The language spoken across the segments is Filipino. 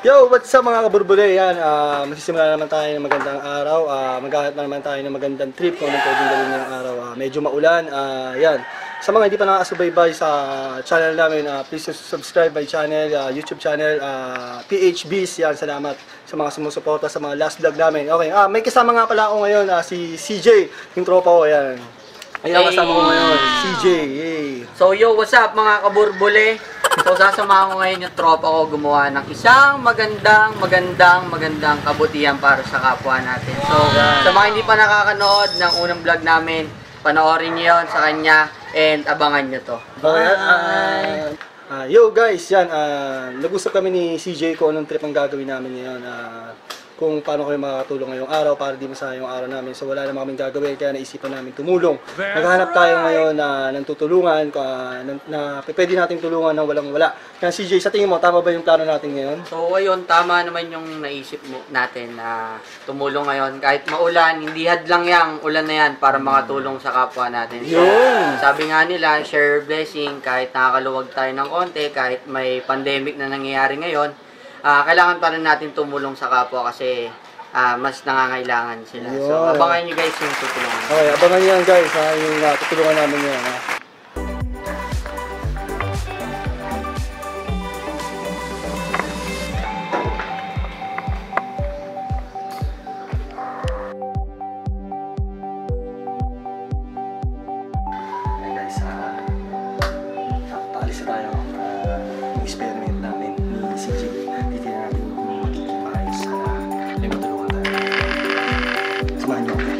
Yo, what's up mga kaburbule? Yan, magsisimula naman tayo ng magandang araw. Maghahanap na naman tayo ng magandang trip kung anong pwedeng gawin ngayong araw. Medyo maulan. Yan. Sa mga hindi pa nakakasubaybay sa channel namin, please subscribe my channel, YouTube channel, PHBs. Yan, salamat sa mga sumusuporta sa mga last vlog namin. Okay, may kasama nga pala ako ngayon, si CJ, yung tropa ko. Yan. Ayan, kasama ko ngayon, CJ. Yay. So yo, what's up mga kaburbule? So sasamahan ko ngayon yung tropa ko gumawa ng isang magandang kabutihan para sa kapwa natin. So sa mga hindi pa nakakanood ng unang vlog namin, panoorin niyo yon sa kanya and abangan nyo to. Yo guys, yan, nag-usap kami ni CJ kung anong trip ang gagawin namin ngayon. Kung paano kayo makakatulong ngayong araw para di masayang yung araw namin. So wala naman kaming gagawin kaya naisipan namin tumulong. Naghahanap tayo ngayon ng tutulungan, na pwede natin tulungan ng walang-wala. Kaya CJ, sa tingin mo, tama ba yung plano natin ngayon? So ayun, tama naman yung naisip natin na tumulong ngayon. Kahit maulan, hindi hadlang yang ulan na yan para makatulong sa kapwa natin. So sabi nga nila, share blessing, kahit nakakaluwag tayo ng konti, kahit may pandemic na nangyayari ngayon, kailangan pa rin natin tumulong sa kapwa kasi mas nangangailangan sila. So, abangan nyo guys yung tutulungan. Okay, abangan nyo yan guys, yung tutulungan namin yan. Hey guys, paalis na tayo. Experiment namin ni CJ. Titignan natin kung magiging maayos. May matulungan tayo. Samahan nyo guys.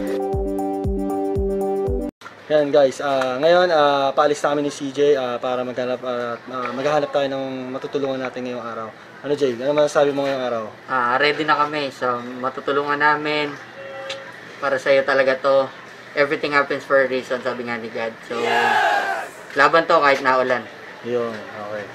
Yan guys, ngayon paalis na kami ni CJ para maghahanap tayo ng matutulungan natin ngayong araw. Ano Jay, ano masasabi mo ngayong araw? Ready na kami. So, matutulungan namin. Para sa'yo talaga to. Everything happens for a reason, sabi nga ni God. So, laban to kahit naulan. Yun, okay.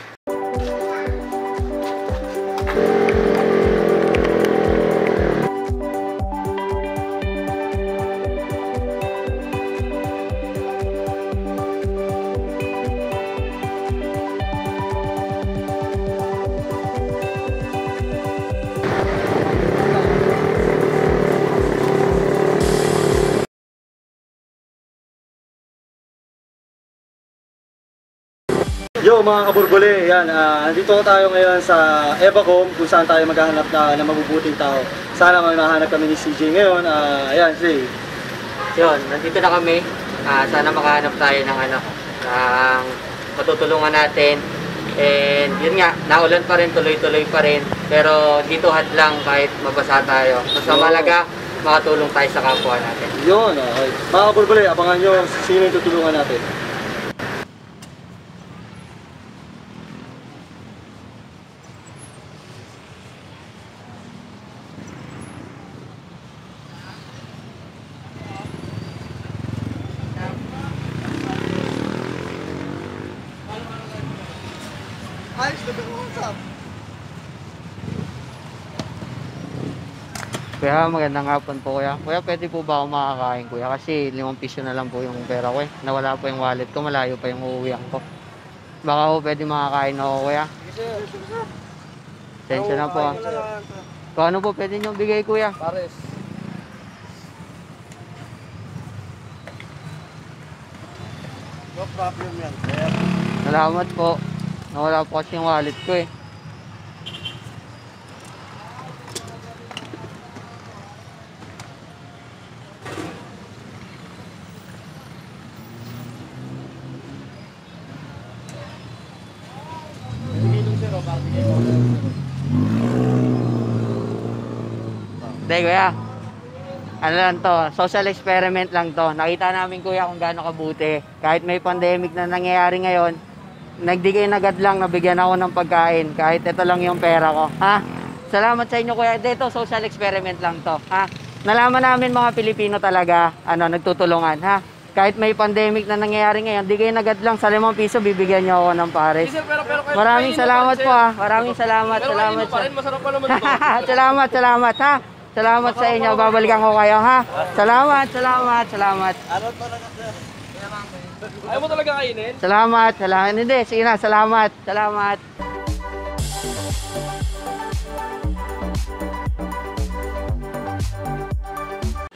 Yo mga kaburbole, yan, nandito tayo ngayon sa Evacom kung saan tayo maghahanap ng mabubuting tao. Sana mahanap kami ni CJ ngayon. Ayan, CJ. Yun, nandito na kami. Sana makahanap tayo ng ng matutulungan natin. And yun nga, naulan pa rin, tuloy-tuloy pa rin. Pero dito hadlang kahit mabasa tayo. Mas malaga, makatulong tayo sa kapwa natin. Yun, okay. Mga kaburbole, abangan nyo sino yung tutulungan natin. Kuya, magandang hapon po kuya. Kuya, pwede po ba ako makakain kuya? Kasi 5 piso na lang po yung pera ko eh. Nawala po yung wallet ko, malayo pa yung uuwian ko. Baka po pwede makakain ako kuya. Tensya na po. Kung ano po pwede nyo bigay kuya? Pares. No problem yan, sir. Salamat po. Nawala po kasi yung wallet ko eh. Hindi kuya, ano lang to, social experiment lang to. Nakita namin kuya kung gaano kabuti. Kahit may pandemic na nangyayari ngayon, nagdigay na agad lang, nabigyan ako ng pagkain. Kahit ito lang yung pera ko. Ha? Salamat sa inyo kuya. Dito, social experiment lang to. Ha? Nalaman namin mga Pilipino talaga, nagtutulungan. Ha? Kahit may pandemic na nangyayari ngayon, digay na agad lang sa 5 piso, bibigyan niyo ako ng pares. Maraming salamat po ha. Maraming salamat. Salamat. Masarap pa naman to. Salamat ha. Salamat sa inyo. Babalikan ko kayo ha. Salamat. Ano talaga sir? Ayaw mo talaga kainin? Salamat. Hindi, sige na. Salamat.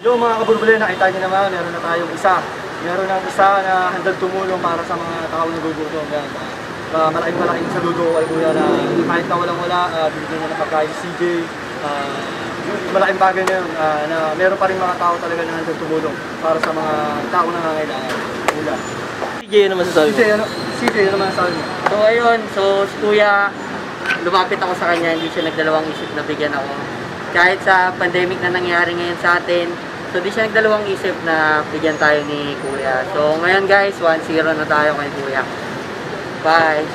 Yung mga kaburbuli, nakita niyo naman, meron na tayong isa. Meron ng isa na handang tumulong para sa mga tao na nagugutom. Yan. Malaking saludo ko kay Kuya na kahit na walang-wala, binigyan niya ng pagkain si CJ. Malaking bagay na yun, na meron pa rin mga tao talaga na handang tumulong para sa mga tao na nangangailangan. Kuya. CJ, ano masasabi mo? CJ, ano naman sabi mo? So ayun, so si Kuya, lumapit ako sa kanya, hindi siya nagdalawang isip na bigyan ako. Kahit sa pandemic na nangyari ngayon sa atin, so di siya nagdalawang isip na bigyan tayo ni Kuya. So ngayon guys, 1-0 na tayo kay Kuya. Bye!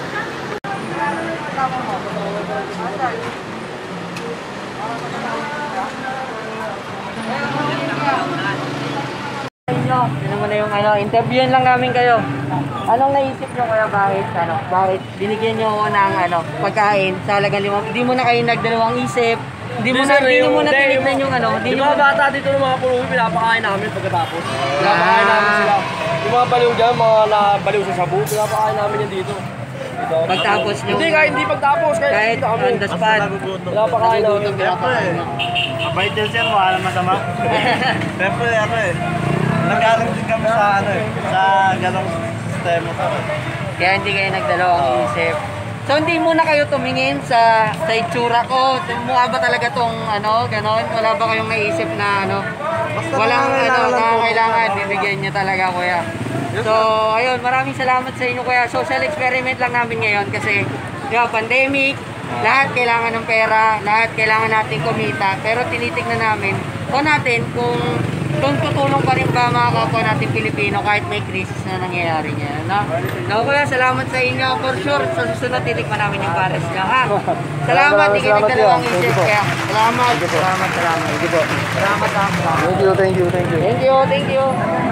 Ano mo na yung interviewin lang namin kayo. Anong naisip nyo kaya bakit binigyan nyo ako ng pagkain sa halagang 5? Hindi mo na kayo nagdalawang isip. Hindi mo na tinignan yung Di ba bata dito ng mga pulubi, pinapakain namin pagkatapos. Pinapakain namin sila. Yung mga baliw dyan, mga nabaliw sa sabu, pinapakain namin yan dito. Pagtapos nyo. Hindi pagtapos. Kahit on the spot. Pinapakain namin. Mabait din sir, wala naman masama. Siyempre, nag-aaral din kami sa sa ganong sistema. Kaya hindi kayo nagdalawang isip. So hindi muna kayo tumingin sa itsura ko. Mukha ba talaga tong ganon? Wala ba kayong naisip na walang kailangan bibigyan niyo talaga Kuya. So ayun, maraming salamat sa inyo Kuya. Social experiment lang namin ngayon kasi pandemic, lahat kailangan ng pera, lahat kailangan natin kumita, pero tinitignan namin kung tutulong pa rin ba mga kapwa natin Pilipino kahit may krisis na nangyayari niya. No, Kuya, salamat sa inyo. For sure, sa susunod titikman namin yung pares niya. Salamat, hindi kayo nagdalawang isip. Kaya, salamat. Thank you po. Salamat. Thank you. Thank you.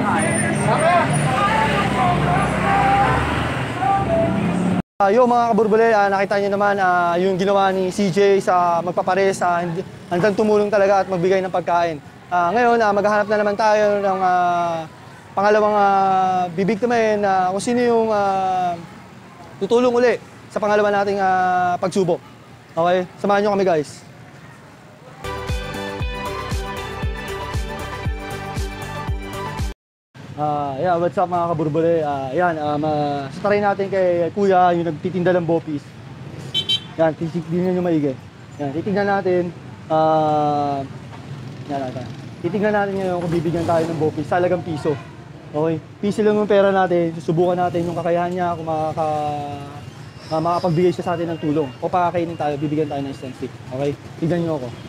Yung mga kaburbuli, nakita niyo naman yung ginawa ni CJ sa magpapares, handang tumulong talaga at magbigay ng pagkain. Ngayon, maghahanap na naman tayo ng pangalawang bibigtimahin kung sino yung tutulong uli sa pangalawa nating pagsubok. Okay? Samahan nyo kami guys. Yeah, what's up mga kaburbuli? Try natin kay Kuya, yung nagtitinda ng bopis. Yan, titignan nyo maigi. Yan, titignan natin. Titignan natin ngayon kung bibigyan tayo ng bopis sa halagang piso. Okay? Piso lang yung pera natin. Susubukan natin yung kakayahan niya kung makapagbigay siya sa atin ng tulong. O pakakainin tayo, bibigyan tayo ng instant stick. Okay? Tignan nyo ako.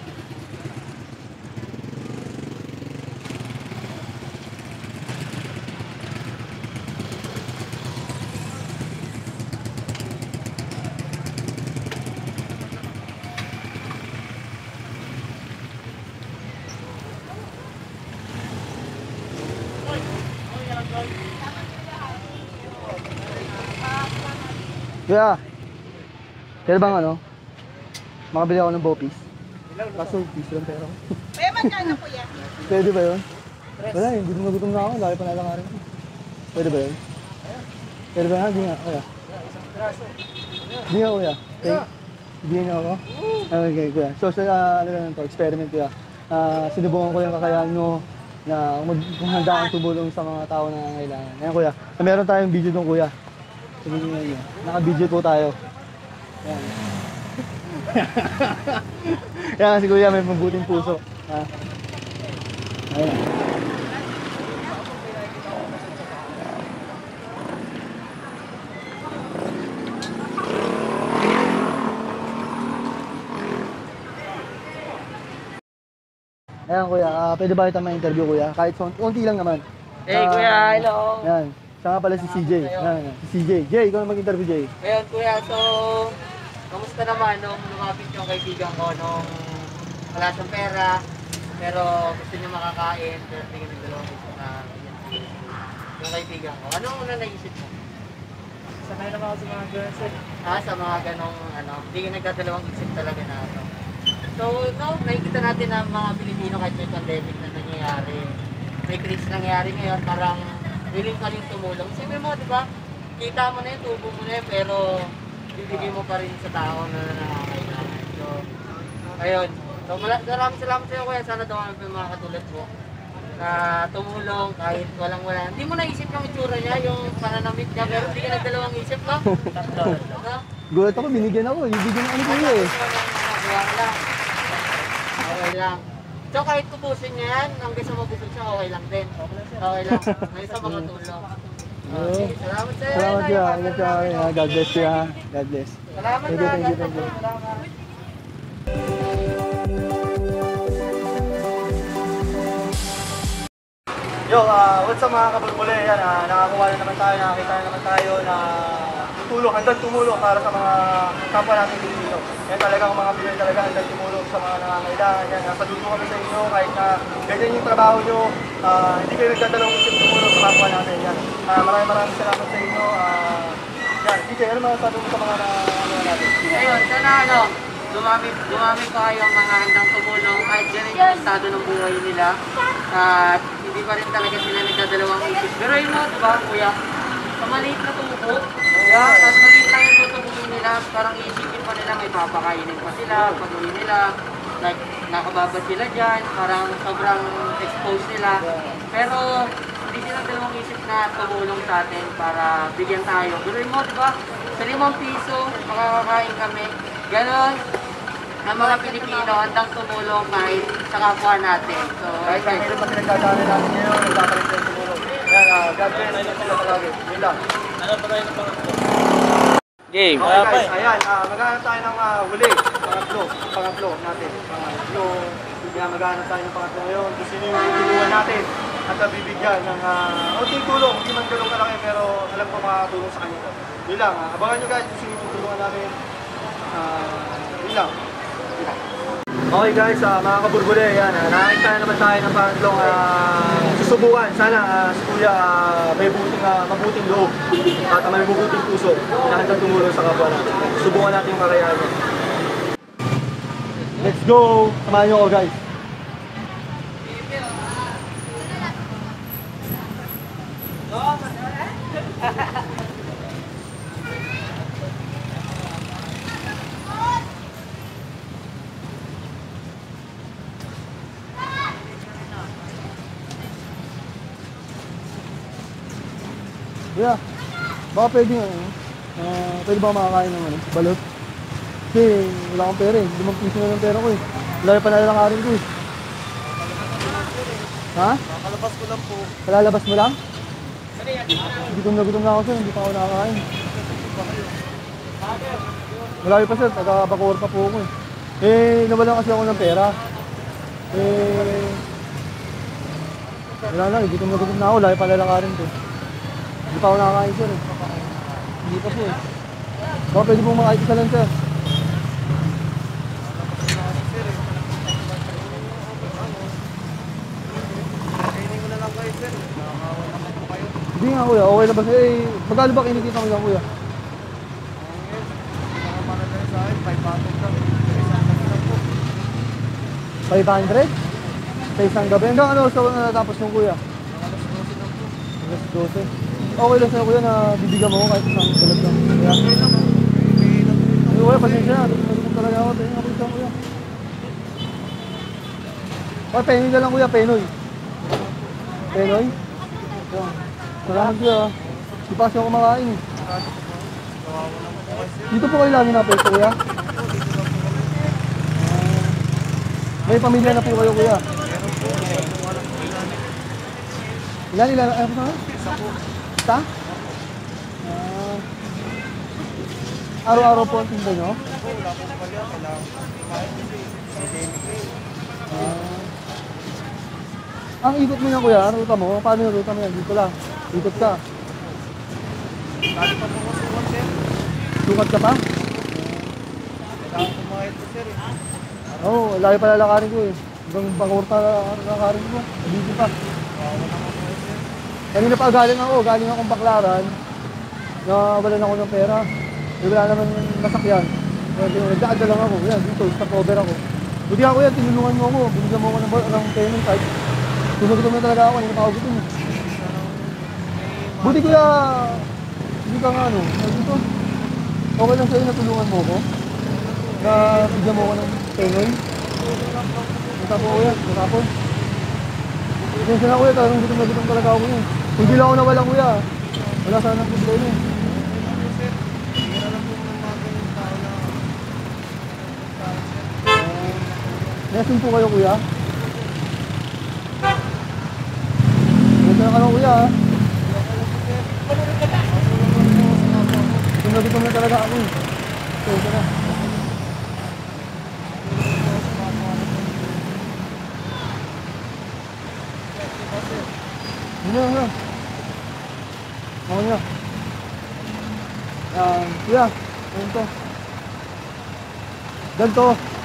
Kuya, kaya bang makabili ako ng bopis? Kaso, piso lang pera ko. Kaya magkano Kuya? Pwede ba yun? Wala, gutom na ako, laki pa nalangarin ko. Pwede ba yun? Pwede ba yan? Hindi nga, Kuya. Hindi nga, Kuya. Hindi nga ako? Okay, Kuya. So, experiment Kuya. Sinubukan ko yung kakayahan nyo na kung handa kang tumulong sa mga tao na nangangailangan. Ayan Kuya, meron tayong video doon Kuya. Sabihin nyo, naka-video po tayo. Ayan. Ayan si Kuya, may mabuting puso. Ayan. Ayan Kuya, pwede ba kita ma-interview Kuya? Kahit konti lang naman. Hey Kuya, hello. Ayan. Siya nga pala si CJ. Si CJ. Jay, ikaw na mag-interview, Jay. Ngayon Kuya, so kamusta naman nung lumapit yung kaibigan ko nung wala siyang pera pero gusto niya makakain pero hindi niya nagdalawang isip na yung kaibigan ko. Anong una naisip mo? Sanay naman ako sa mga girls Sa mga ganong hindi ka nagdadalawang isip talaga na So, nakikita natin na mga Pilipino kahit may pandemic na nangyayari. May krisis nangyayari ngayon, parang willing ka rin tumulong. Siyempre mo, di ba? Kita mo na yun, tubo mo na yun, pero bibigay mo pa rin sa tao na nakakailangan. So, ayun. So, maraming salamat sa iyo Kuya. Sana daw yung mga katulad mo na tumulong kahit walang-wala. Hindi mo naisip yung itsura niya, yung pananamit niya, pero hindi ka nagdalawang isip, no? No? Gulat ako, binigyan ako. Bibigyan ng ano ko eh. Kaya lang. Okay lang. So kahit tubusin niya yan, hanggang sa mabusog siya, okay lang din. Okay lang. May sa mga tulong. Sige, salamat sa'yo. Salamat ka. Ingat ka. God bless you ha. God bless. Salamat Thank you, na. thank you, thank you. Salamat. Yo, what's up mga kabulbuli? Yan, nakakuha na naman tayo, nakakita na naman tayo na tulong, handang tumulong para sa mga kapwa natin dito. Yan talagang mga Pinoy talaga handang tumulong sa mga nangangailangan. Yan, saludo kami sa inyo kahit na ganyan yung trabaho nyo, hindi kayo nagdadalawang isip tumulong sa kapwa natin. Yan, maraming salamat sa inyo. Yan, DJ, ano mga sabi mo sa mga natin? Ayun, sana dumami pa kayo ang mga handang tumulong kahit ganun yung estado ng buhay nila. At hindi pa rin talaga sila nagdadalawang isip. Pero yun mo, diba kuya? Sa maliit na tubo, at maliit lang yung tutubuin nila, parang iisipin pa nila may papakainin pa sila, pag-uwi nila, like nakababad sila dyan, parang sobrang exposed nila. Pero hindi sila dalawang isip na tumulong sa atin para bigyan tayo. Pero yun mo, diba? Sa 5 piso, makakakain kami. Ganon, ang mga Pilipino handang tumulong kahit sa kapwa natin. So, Kahit ang hirap na pinagdadaanan natin ngayon, nagpapalit tayo tumulong. Yan, God bless you sila palagi. Yun lang. Game. Okay guys, ayan, maghanap tayo ng huli, pangatlo natin. Maghanap tayo ng pangatlo ngayon. Kung sino yung tutulungan natin at bibigyan ng unting tulong, hindi man ganun kalaki pero alam ko makakatulong sa kanya. Yun lang, abangan nyo guys kung sino yung tutulungan natin. Yun lang. Okay guys, mga kaburbule, yan, nakakita na naman tayo ng pangatlong susubukan. Sana si Kuya may mabuting loob at may mabuting puso. Hinahandang tumulong sa kapwa natin. Subukan natin yung kakayahan niya. Let's go! Samahan niyo ako guys. Kuya, baka pwede pwede ba makakain ng balot? Kasi wala akong pera eh. 5 piso na lang pera ko eh. Wala pa nalalakarin ko eh. Ha? Nakalabas ko lang po. Kalalabas mo lang? Gutom na ako sir, hindi pa ako nakakain. Malayo pa sir, taga-Bacoor pa po ako eh. Nawalan kasi ako ng pera. Wala na, gutom na ako, layo pa nalalakarin ko. Hindi pa ako nakakain sir eh. Hindi pa po eh. Baka pwede pong makakita isa lang sir. Kainin ko na lang kayo sir. Nakakawa naman po kayo. Hindi nga kuya, okay na ba sir? Magkano ba kinikita mo lang kuya? Para tayo sa akin, 500 lang. Isang po. 500? Sa isang gabi. Hanggang ano sa natapos nung kuya? Alas 12 lang po. Alas 12. Okay lang sa'yo kuya na bibigyan mo ko kahit isang balag lang. Kaya, Okay lang po. May ilan po ito. kuya, pasensya na. Nagutom talaga ako. Tingnan ako isang kuya. Penoy na lang kuya, Penoy. Penoy? Yan. Salamat kuya. Di pa kasi ako kumakain eh. Kawawa naman po kayo sir. Dito po kayo lagi na pwesto kuya. May pamilya na po kayo kuya. Meron po. Meron po alam po ilan. Ilan? Ano po? Isa po. Isa? Araw-araw po ang tinda nyo? Po, wala po pala. Kailangan po kumain kasi pandemic eh. Ang ikot mo yan kuya, ang ruta mo, paano yung ruta mo yan? Dito lang, ikot ka. Dali pa po ko sukat sir. Sukat ka pa? Kailangan kumain po sir eh. Oo, lagi pala lakarin ko eh. Hanggang Bacoor pa lakarin ko, dito pa. Kawawa naman po kayo sir. Kanina pa galing akong Baklaran, na walan ako ng pera. Wala naman masakyan. Nagdaan lang ako, yan, dito, stop over ako. Buti ako yan, tinulungan mo ako, binigyan mo ako ng payment card. Tumagutom na talaga ako, hindi na ako gutom eh. Buti kuya, hindi ka nga ano, dito. Okay lang sa'yo na tulungan mo ako. Na bigyan mo ako ng penoy. Matapon ko yan, matapon. Pasensya na kuya, talagang gutom na gutom talaga ako eh. Hindi lang ako nawala kuya. Wala sana ang problema eh. Nesin po kayo kuya. Pasensya ka lang kuya ha. Gutom na talaga ako eh. Pasensya na. Ano. Ako niya. Kuya, ayun to. Ganto.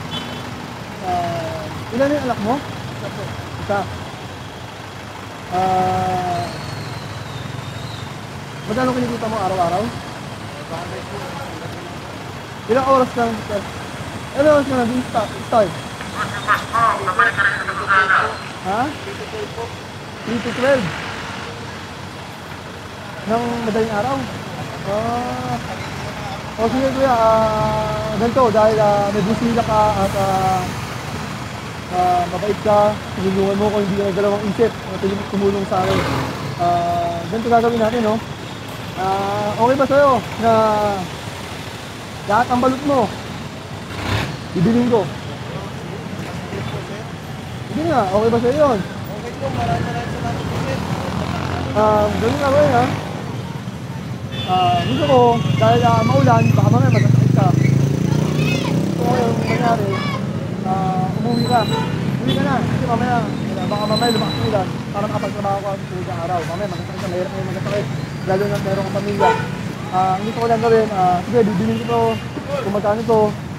Ilan na yung anak mo? Isa. Magkano kinikita mo araw-araw? Ilang oras lang? Ilang oras ka na din start? Ha? 3 to 12. Ng madaling araw. O sige kuya, ganito, dahil may busila ka at mabait ka, tinulungan mo kung hindi ka dalawang isip na tumulong sa akin. Ganito gagawin natin, no? Okay ba sa'yo na lahat ang balot mo bibilin ko? Hindi nga, okay ba sa'yo yun? Okay po, maraming salamat po sir. Ganun nga kuya, ha? Gusto ko, dahil maulan, baka mamaya magkasakit ka. So ngayon, nangyari, umuwi ka. Umuwi ka na, kasi mamaya, baka mamaya lumakas ulan para makapagtrabaho ka sa tuwid ng araw. Mamaya magkasakit ka, mahirap ngayon magkasakit, lalo na meron kang pamilya. Ang gusto ko lang gawin, sige, bibilin ko to, kung magkano to,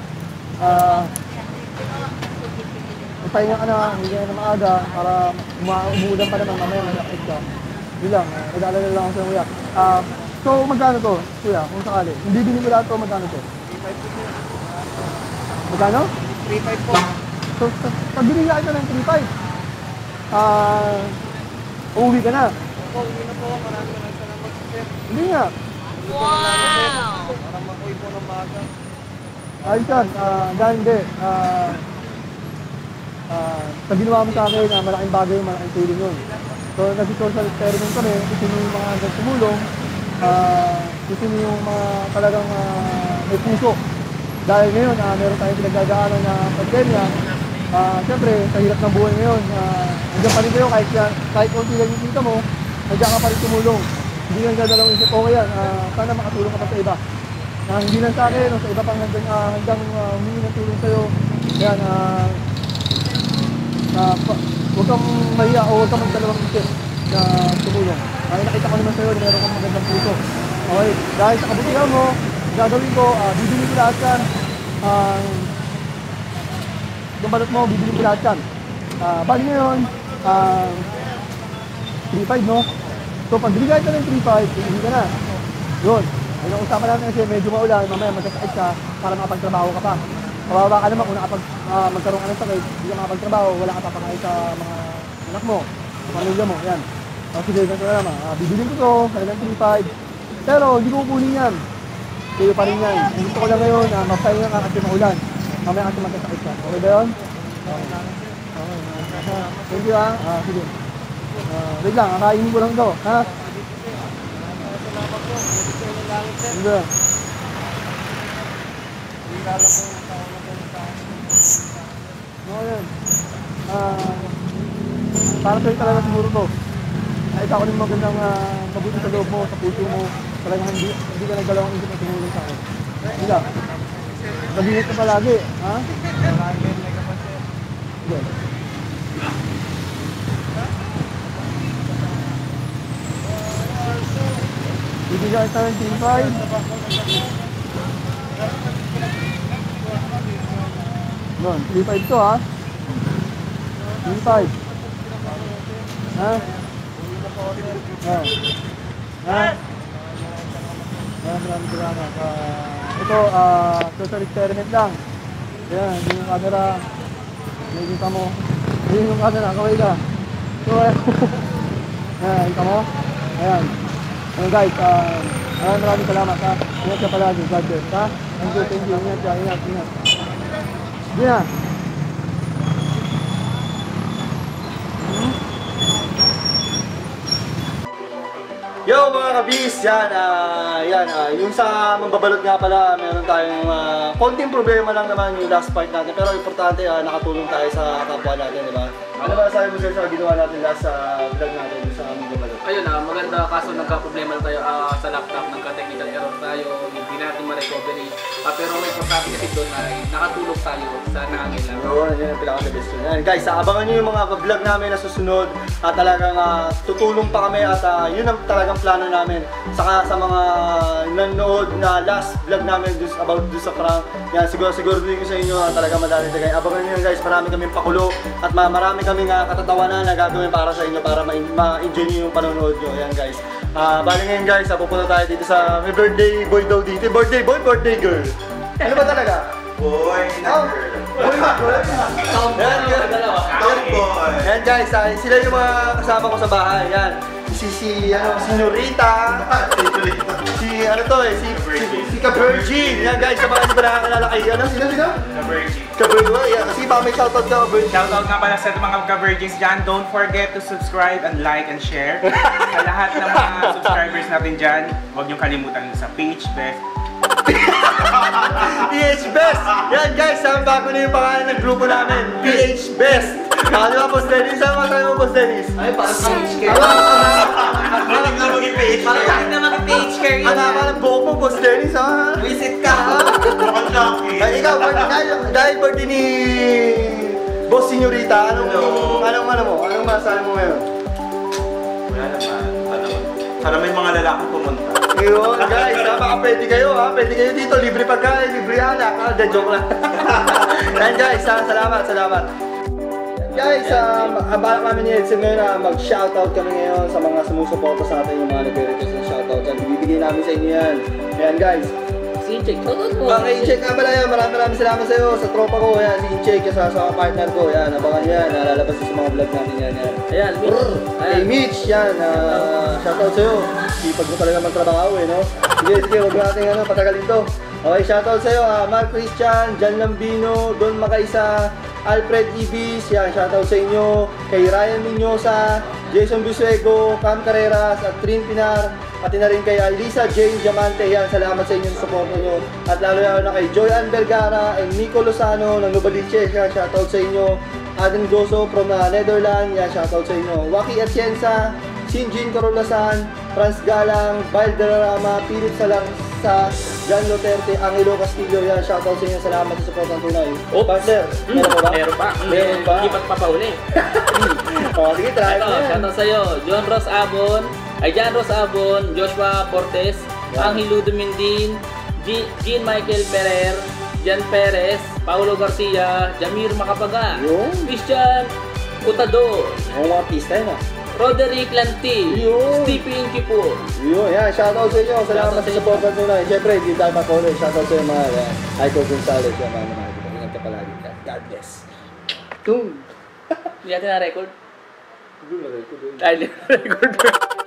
magpahinga ka na, hindi ka na maaga, para umuulan pa naman, mamaya magkasakit ka. Yun lang, nag-aalala lang ako sa kuya. So, magkano to, kuya, kung sakali? Hindi bilhin ko lahat to, magkano to? 3.5 po sir. Magkano? 3.5 po. So, pag binigyan kita ng 3.5, uuwi ka na. Opo, uwi na po. Maraming salamat po sir. Hindi nga. Wow! Para makuwi po ng maga. Ayos yan, dahil hindi. Pag ginawa mo sa akin, malaking bagay, malaking tulong yun. So, nag-social experiment kami, gusto nyo yung mga hanggang tumulong, gusto nyo yung mga talagang may puso. Dahil ngayon, meron tayong pinagdadaanan na pandemya. Siyempre, sa hirap ng buhay ngayon, nandiyan pa rin kayo, kahit konti lang yung kita mo, nandiyan ka pa rin tumulong. Hindi lang dadalawang isip, okay yan, sana makatulong ka pa sa iba. Hindi lang sa akin, sa iba pang hanggang humingi ng tulong sa'yo. Yan, huwag kang mahiya o huwag kang magdalawang isip na tumulong. Nakita ko naman sa'yo na meron kang magandang puso. Okay, dahil sa kabutihan mo, gagawin ko, bibili ko lahat yan. Yung balot mo, bibili ko lahat yan. Bali ngayon, 3.5 no? So pag binigay ka ng 3.5, hindi ka na. Yun. Ay usapan natin kasi medyo maulan, mamaya magkasakit ka para makapagtrabaho ka pa. Kawawa ka naman kung magkaroon ka ng sakit, hindi ka makapagtrabaho, wala ka papakain sa mga anak mo, sa pamilya mo, yan. Sige, ganito na naman. Bibilin ko to, halagang 3.5. Pero hindi ko kukunin yan. Kayo pa rin yan. Ang gusto ko lang ngayon, mapahinga ka kasi maulan. Mamaya kasi magkasakit ka. Okay ba yun? Okay. Thank you ha. Sige. Wait lang, kainin ko lang to. Ha? Salamat po. Sige. No, yan. Para sa'yo talaga siguro to. Nakita ko rin magandang mabuti sa loob mo, sa puso mo. Talagang hindi ka nagdalawang isip na tumulong sa akin. Hindi lang. Mag-ingat ka palagi. Ha? Sige. Bibigyan kita ng 3.5. Yun, 3.5 to ha. 3.5. Ha? Maraming salamat. Ito, social experiment lang. Ayan, hindi yung camera. Nakikita mo. Hindi yung camera, kaway ka. So, ayan, kita mo. Ayan. Ayan guys, maraming salamat ha. Ingat ka palagi, God bless ha. Thank you. Ingat ka, ingat. Sige na. Yo mga kabis, yung sa mambabalot nga pala, meron tayong konting problema lang naman yung last part natin. Pero importante, nakatulong tayo sa kapwa natin, di ba? Ano ba sabi mo sir sa ginawa natin last vlog natin sa mambabalot? Ayun maganda kaso nagka-problema tayo sa laptop, nagka-technical error tayo, hindi natin ma-recovery. Pero may importante kasi doon ay nakatulog tayo sa nangangailangan. Oo, yun ang pinaka-best yun. Yan, guys, abangan nyo yung mga vlog namin na susunod at talagang tutulong pa kami at yun ang talagang plano namin. Saka sa mga nanonood na last vlog namin about sa prank, yan, siguro din ko sa inyo talaga madali tayo. Abangan nyo yun guys, marami kaming pakulo at marami kaming katatawanan na gagawin para sa inyo para ma-enjoy nyo yung panonood nyo. Yan guys. Bali ngayon guys, pupunta tayo dito sa may birthday boy daw dito. Birthday boy, birthday girl. Ano ba talaga? Boy na girl. Boy na girl? Tomboy. Yan guys, sila yung mga kasama ko sa bahay. Yan. Si Norita. Si Ka-Virgin. Yan guys, sa mga hindi pa nakakalala kay sino? Ka-Virgin. Yan, kasi baka may shoutout ka, Virgin. Shoutout nga pala sa mga ka-virgins dyan. Don't forget to subscribe and like and share. Sa lahat ng mga subscribers natin dyan, huwag niyong kalimutan sa page best. PH Best! Yan guys, bago na yung pangalan ng grupo namin. PH Best! Di ba, Boss Dennis? Sama tayo mo, Boss Dennis? Ay, parang PH care. Maling na maging page. Parang naman PH care yun. Parang buhok mo, Boss Dennis, ha? Visit ka. Mukhang lucky. Ay, ikaw, dahil birthday ni Boss Señorita, anong masasabi mo ngayon? Wala naman. Sana may mga lalaki pumunta. Yun, guys, pwede kayo, ha? Pwede kayo dito, libre pagkain, libre alak, ha? Joke lang. Yan guys, salamat. Guys, balak namin ni Edson ngayon na mag-shoutout kami ngayon sa mga sumusuporta sa atin, yung mga nag-request ng shoutout yan. Bibigay namin sa inyo yan. Ayan guys. Si Incheck, shoutout mo. Baka Incheck nga pala yan, maraming salamat sa iyo, sa tropa ko, yan, si Incheck, sa partner ko, yan, abangan yan, lalabas sa mga vlog natin yan. Ayan, Mitch. Hey Mitch, yan, shoutout sa iyo. Sipag mo talaga magtrabaho no? Sige, huwag natin patagalin to. Okay, shoutout sa iyo, Mark Christian, Jan Lambino, Don Makaisa, Alfred Ibis, yan, shoutout sa inyo, kay Ryan Minyosa, Jason Busuego, Cam Carreras, at Trin Pinar, pati na rin kay Lisa Jane Diamante, yan, salamat sa inyong support nyo. At lalo na kay Joyan Vergara and Nico Lozano ng Novaliches, yan, shoutout sa inyo. Aden Goso from Netherlands, yan, shoutout sa inyo. Waki Atienza, Sinjin Corolasan, Franz Galang, Valderrama, Philip Salang sa John Duterte, Angelo Castillo, yan, shoutout sa inyo, salamat sa support ng tunay. Partner, meron ba? Meron pa? Hindi papauli. Sige, try Ito, mo yan. shoutout sa'yo. John Ross Abon, Joshua Portes, Angelo Dumindin, Jean Michael Ferrer, Jan Perez, Paulo Garcia, Jamir Macapaga, Yun. Christian Utador, Ang mga pista yun Roderick Lanti, Yun. Stephen Kipo. Yun, yan, shoutout sa inyo. Salamat Shoutout sa sa support ng tunay. Siyempre, hindi tayo makulo. Shoutout sa inyo mga yan. Aiko Gonzalez, yan mga naman. Ingat ka palagi. God bless. Tung! Hindi natin na-record. Siguro na-record. Ay, record.